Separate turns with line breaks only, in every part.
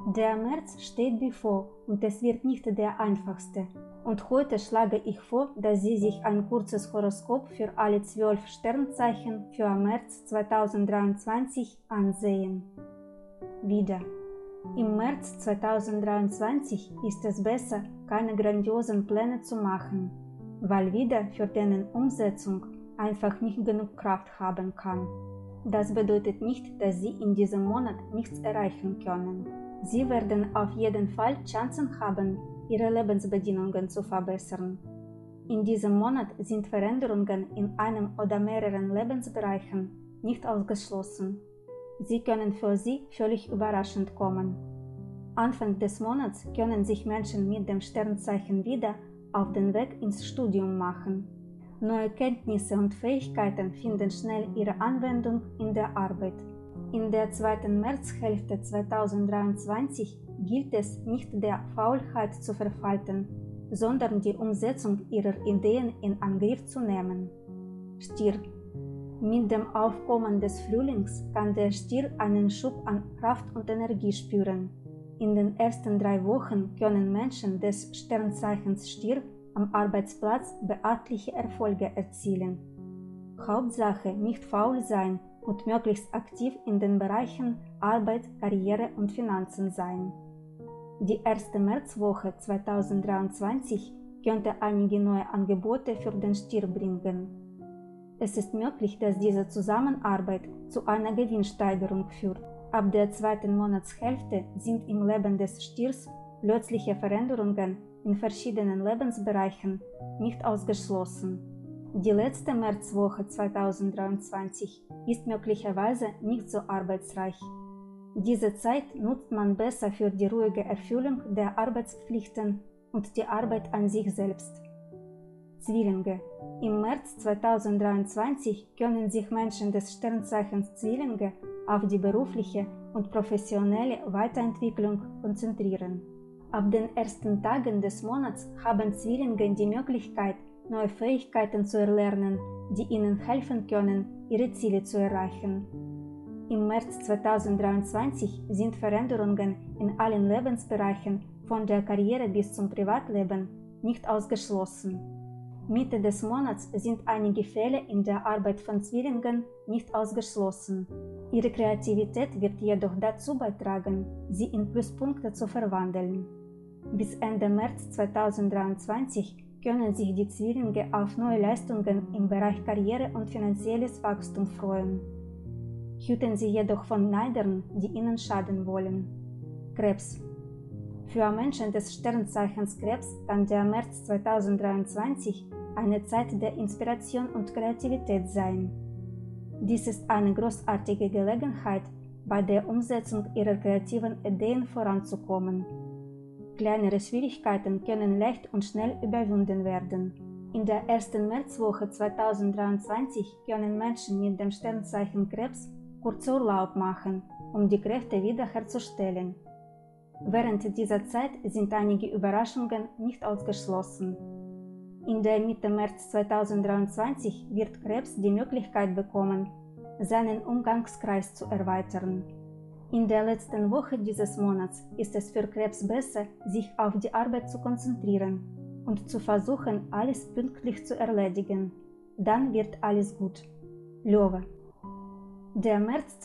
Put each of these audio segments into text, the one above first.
Der März steht bevor und es wird nicht der einfachste. Und heute schlage ich vor, dass Sie sich ein kurzes Horoskop für alle 12 Sternzeichen für März 2023 ansehen. Widder. Im März 2023 ist es besser, keine grandiosen Pläne zu machen, weil Widder für deren Umsetzung einfach nicht genug Kraft haben kann. Das bedeutet nicht, dass Sie in diesem Monat nichts erreichen können. Sie werden auf jeden Fall Chancen haben, Ihre Lebensbedingungen zu verbessern. In diesem Monat sind Veränderungen in einem oder mehreren Lebensbereichen nicht ausgeschlossen. Sie können für Sie völlig überraschend kommen. Anfang des Monats können sich Menschen mit dem Sternzeichen Widder auf den Weg ins Studium machen. Neue Kenntnisse und Fähigkeiten finden schnell ihre Anwendung in der Arbeit. In der zweiten Märzhälfte 2023 gilt es, nicht der Faulheit zu verfallen, sondern die Umsetzung ihrer Ideen in Angriff zu nehmen. Stier. Mit dem Aufkommen des Frühlings kann der Stier einen Schub an Kraft und Energie spüren. In den ersten 3 Wochen können Menschen des Sternzeichens Stier am Arbeitsplatz beachtliche Erfolge erzielen. Hauptsache nicht faul sein und möglichst aktiv in den Bereichen Arbeit, Karriere und Finanzen sein. Die erste Märzwoche 2023 könnte einige neue Angebote für den Stier bringen. Es ist möglich, dass diese Zusammenarbeit zu einer Gewinnsteigerung führt. Ab der zweiten Monatshälfte sind im Leben des Stiers plötzliche Veränderungen in verschiedenen Lebensbereichen nicht ausgeschlossen. Die letzte Märzwoche 2023 ist möglicherweise nicht so arbeitsreich. Diese Zeit nutzt man besser für die ruhige Erfüllung der Arbeitspflichten und die Arbeit an sich selbst. Zwillinge. Im März 2023 können sich Menschen des Sternzeichens Zwillinge auf die berufliche und professionelle Weiterentwicklung konzentrieren. Ab den ersten Tagen des Monats haben Zwillinge die Möglichkeit, neue Fähigkeiten zu erlernen, die ihnen helfen können, ihre Ziele zu erreichen. Im März 2023 sind Veränderungen in allen Lebensbereichen, von der Karriere bis zum Privatleben, nicht ausgeschlossen. Mitte des Monats sind einige Fälle in der Arbeit von Zwillingen nicht ausgeschlossen. Ihre Kreativität wird jedoch dazu beitragen, sie in Pluspunkte zu verwandeln. Bis Ende März 2023 können sich die Zwillinge auf neue Leistungen im Bereich Karriere und finanzielles Wachstum freuen. Hüten Sie jedoch von Neidern, die Ihnen schaden wollen. Krebs. Für Menschen des Sternzeichens Krebs kann der März 2023 eine Zeit der Inspiration und Kreativität sein. Dies ist eine großartige Gelegenheit, bei der Umsetzung Ihrer kreativen Ideen voranzukommen. Kleinere Schwierigkeiten können leicht und schnell überwunden werden. In der ersten Märzwoche 2023 können Menschen mit dem Sternzeichen Krebs Kurzurlaub machen, um die Kräfte wiederherzustellen. Während dieser Zeit sind einige Überraschungen nicht ausgeschlossen. In der Mitte März 2023 wird Krebs die Möglichkeit bekommen, seinen Umgangskreis zu erweitern. In der letzten Woche dieses Monats ist es für Krebs besser, sich auf die Arbeit zu konzentrieren und zu versuchen, alles pünktlich zu erledigen. Dann wird alles gut. Löwe. Der März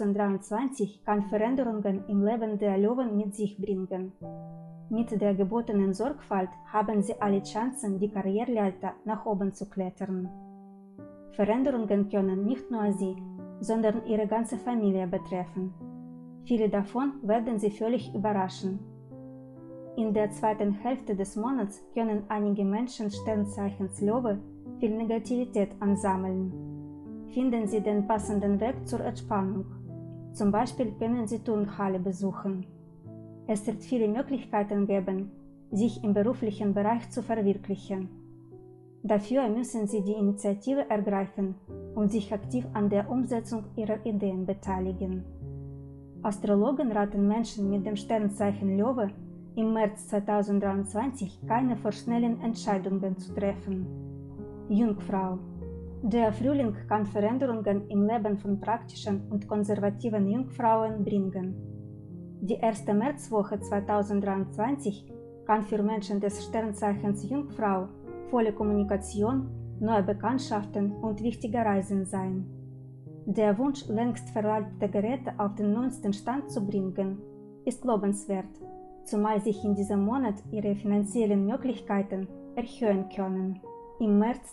2023 kann Veränderungen im Leben der Löwen mit sich bringen. Mit der gebotenen Sorgfalt haben sie alle Chancen, die Karriereleiter nach oben zu klettern. Veränderungen können nicht nur sie, sondern ihre ganze Familie betreffen. Viele davon werden sie völlig überraschen. In der zweiten Hälfte des Monats können einige Menschen Sternzeichens Löwe viel Negativität ansammeln. Finden Sie den passenden Weg zur Entspannung. Zum Beispiel können Sie Turnhalle besuchen. Es wird viele Möglichkeiten geben, sich im beruflichen Bereich zu verwirklichen. Dafür müssen Sie die Initiative ergreifen und sich aktiv an der Umsetzung Ihrer Ideen beteiligen. Astrologen raten Menschen mit dem Sternzeichen Löwe im März 2023 keine vorschnellen Entscheidungen zu treffen. Jungfrau. Der Frühling kann Veränderungen im Leben von praktischen und konservativen Jungfrauen bringen. Die erste Märzwoche 2023 kann für Menschen des Sternzeichens Jungfrau volle Kommunikation, neue Bekanntschaften und wichtige Reisen sein. Der Wunsch, längst veraltete Geräte auf den neuesten Stand zu bringen, ist lobenswert, zumal sich in diesem Monat ihre finanziellen Möglichkeiten erhöhen können. Im März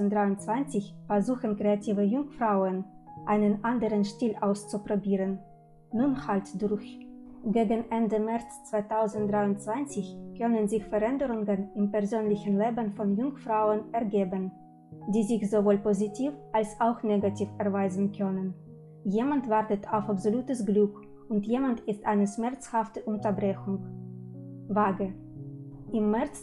2023 versuchen kreative Jungfrauen, einen anderen Stil auszuprobieren. Nun halt durch! Gegen Ende März 2023 können sich Veränderungen im persönlichen Leben von Jungfrauen ergeben, die sich sowohl positiv als auch negativ erweisen können. Jemand wartet auf absolutes Glück und jemand ist eine schmerzhafte Unterbrechung. Waage. Im März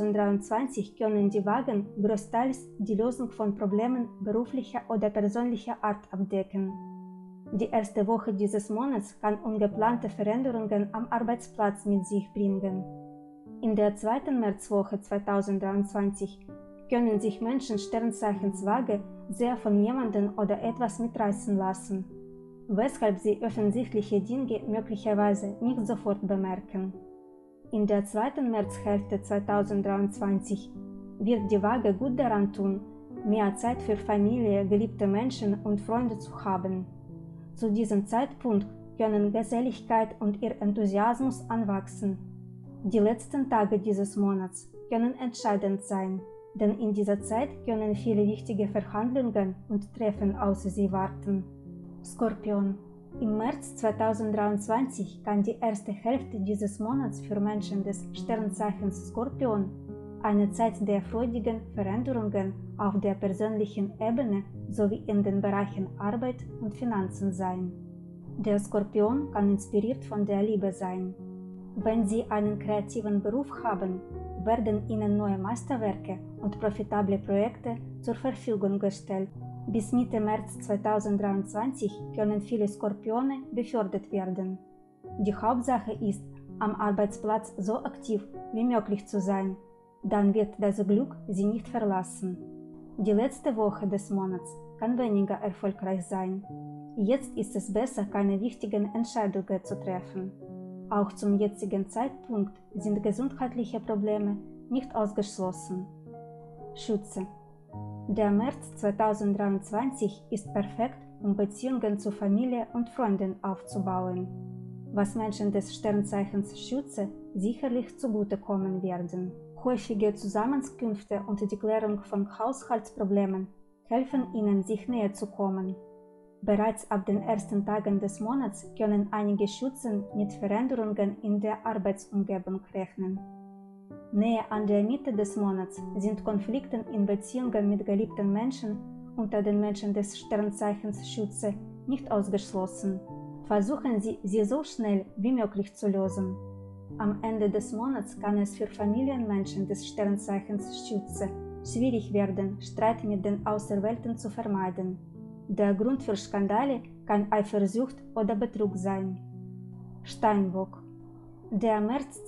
2023 können die Waagen größtenteils die Lösung von Problemen beruflicher oder persönlicher Art abdecken. Die erste Woche dieses Monats kann ungeplante Veränderungen am Arbeitsplatz mit sich bringen. In der zweiten Märzwoche 2023 können sich Menschen Sternzeichens Waage sehr von jemandem oder etwas mitreißen lassen, weshalb sie offensichtliche Dinge möglicherweise nicht sofort bemerken. In der zweiten Märzhälfte 2023 wird die Waage gut daran tun, mehr Zeit für Familie, geliebte Menschen und Freunde zu haben. Zu diesem Zeitpunkt können Geselligkeit und ihr Enthusiasmus anwachsen. Die letzten Tage dieses Monats können entscheidend sein, denn in dieser Zeit können viele wichtige Verhandlungen und Treffen auf Sie warten. Skorpion. Im März 2023 kann die erste Hälfte dieses Monats für Menschen des Sternzeichens Skorpion eine Zeit der freudigen Veränderungen auf der persönlichen Ebene sowie in den Bereichen Arbeit und Finanzen sein. Der Skorpion kann inspiriert von der Liebe sein. Wenn Sie einen kreativen Beruf haben, werden Ihnen neue Meisterwerke und profitable Projekte zur Verfügung gestellt. Bis Mitte März 2023 können viele Skorpione befördert werden. Die Hauptsache ist, am Arbeitsplatz so aktiv wie möglich zu sein. Dann wird das Glück Sie nicht verlassen. Die letzte Woche des Monats kann weniger erfolgreich sein. Jetzt ist es besser, keine wichtigen Entscheidungen zu treffen. Auch zum jetzigen Zeitpunkt sind gesundheitliche Probleme nicht ausgeschlossen. Schütze. Der März 2023 ist perfekt, um Beziehungen zu Familie und Freunden aufzubauen, was Menschen des Sternzeichens Schütze sicherlich zugutekommen werden. Häufige Zusammenkünfte und die Klärung von Haushaltsproblemen helfen Ihnen, sich näher zu kommen. Bereits ab den ersten Tagen des Monats können einige Schützen mit Veränderungen in der Arbeitsumgebung rechnen. Näher an der Mitte des Monats sind Konflikte in Beziehungen mit geliebten Menschen unter den Menschen des Sternzeichens Schütze nicht ausgeschlossen. Versuchen Sie, sie so schnell wie möglich zu lösen. Am Ende des Monats kann es für Familienmenschen des Sternzeichens Schütze schwierig werden, Streit mit den Auserwählten zu vermeiden. Der Grund für Skandale kann Eifersucht oder Betrug sein. Steinbock. Der März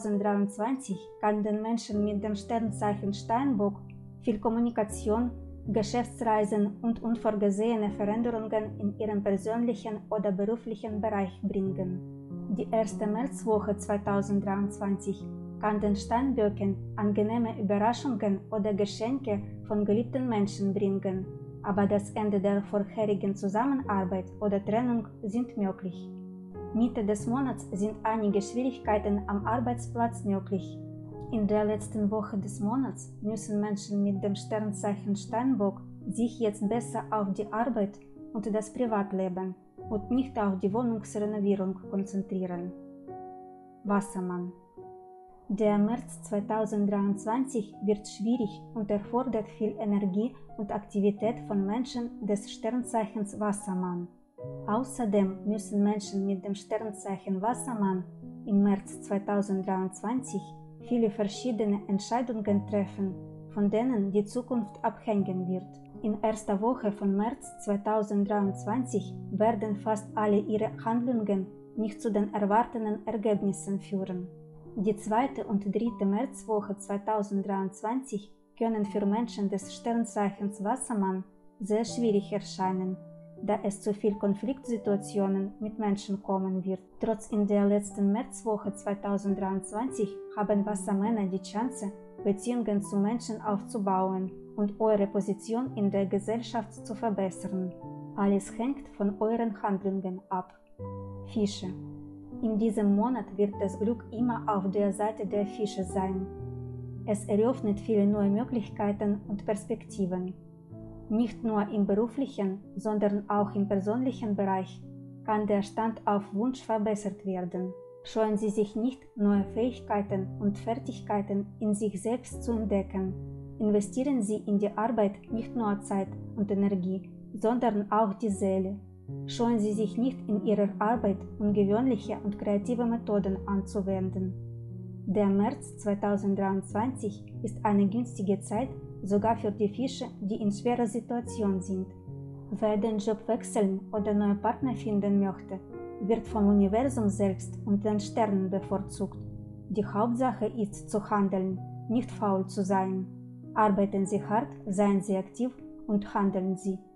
2023 kann den Menschen mit dem Sternzeichen Steinbock viel Kommunikation, Geschäftsreisen und unvorgesehene Veränderungen in ihrem persönlichen oder beruflichen Bereich bringen. Die erste Märzwoche 2023 kann den Steinböcken angenehme Überraschungen oder Geschenke von geliebten Menschen bringen, aber das Ende der vorherigen Zusammenarbeit oder Trennung sind möglich. Mitte des Monats sind einige Schwierigkeiten am Arbeitsplatz möglich. In der letzten Woche des Monats müssen Menschen mit dem Sternzeichen Steinbock sich jetzt besser auf die Arbeit und das Privatleben und nicht auf die Wohnungsrenovierung konzentrieren. Wassermann. Der März 2023 wird schwierig und erfordert viel Energie und Aktivität von Menschen des Sternzeichens Wassermann. Außerdem müssen Menschen mit dem Sternzeichen Wassermann im März 2023 viele verschiedene Entscheidungen treffen, von denen die Zukunft abhängen wird. In erster Woche von März 2023 werden fast alle ihre Handlungen nicht zu den erwarteten Ergebnissen führen. Die zweite und dritte Märzwoche 2023 können für Menschen des Sternzeichens Wassermann sehr schwierig erscheinen, da es zu viel Konfliktsituationen mit Menschen kommen wird. Trotz in der letzten Märzwoche 2023 haben Wassermänner die Chance, Beziehungen zu Menschen aufzubauen und eure Position in der Gesellschaft zu verbessern. Alles hängt von euren Handlungen ab. Fische. In diesem Monat wird das Glück immer auf der Seite der Fische sein. Es eröffnet viele neue Möglichkeiten und Perspektiven. Nicht nur im beruflichen, sondern auch im persönlichen Bereich kann der Stand auf Wunsch verbessert werden. Scheuen Sie sich nicht, neue Fähigkeiten und Fertigkeiten in sich selbst zu entdecken. Investieren Sie in die Arbeit nicht nur Zeit und Energie, sondern auch die Seele. Scheuen Sie sich nicht, in Ihrer Arbeit ungewöhnliche und kreative Methoden anzuwenden. Der März 2023 ist eine günstige Zeit, sogar für die Fische, die in schwerer Situation sind. Wer den Job wechseln oder neue Partner finden möchte, wird vom Universum selbst und den Sternen bevorzugt. Die Hauptsache ist zu handeln, nicht faul zu sein. Arbeiten Sie hart, seien Sie aktiv und handeln Sie.